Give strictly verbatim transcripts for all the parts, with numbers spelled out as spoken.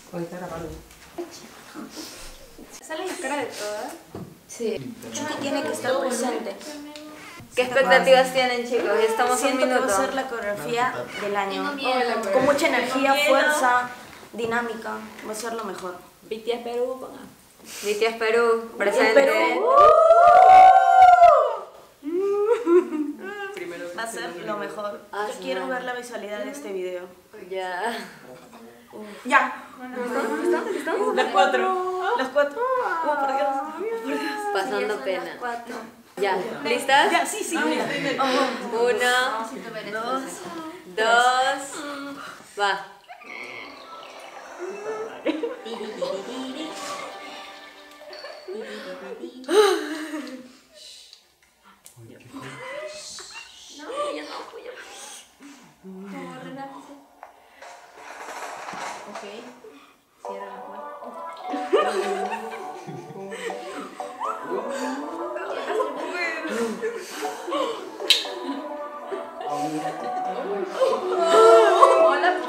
Hoy está grabando. ¿Sale la cara de todas? Sí. Chucky tiene que estar presente. ¿Qué expectativas tienen, chicos? Ya estamos a un Siento que minuto. va a ser la coreografía del año. miedo. Con mucha energía, fuerza, dinámica. Va a ser lo mejor. B T S Perú, ponga. B T S Perú, presente. Perú. Va a ser lo mejor. Ah, Yo sí, quiero bueno. ver la visualidad de este video. Ya. ¡Ya! Las cuatro. Las cuatro. Oh, por Dios. Por Dios. Pasando pena. Ya. ¿Listas? Ya, sí, sí. Uno, dos, dos, va. Ok, cierra la puerta. Hola.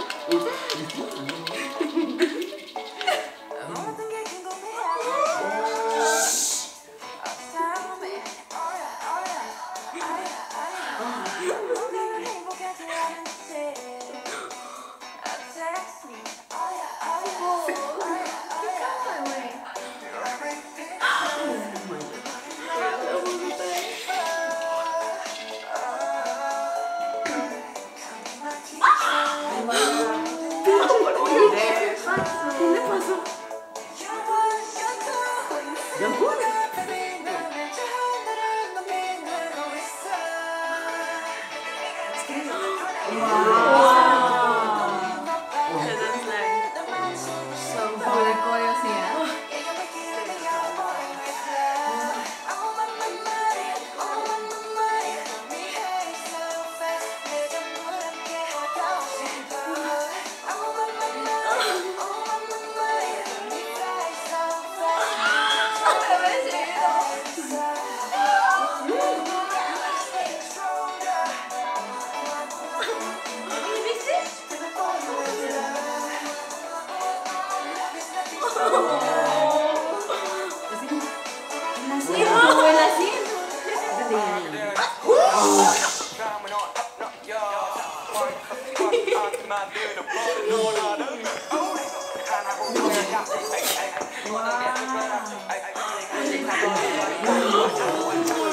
Wow.